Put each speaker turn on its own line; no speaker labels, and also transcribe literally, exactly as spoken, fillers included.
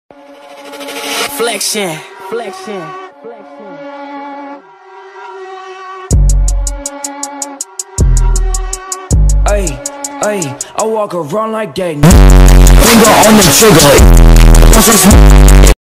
Flexion, flexion, flexion. Ay, ay, I walk around like that. Finger on the trigger.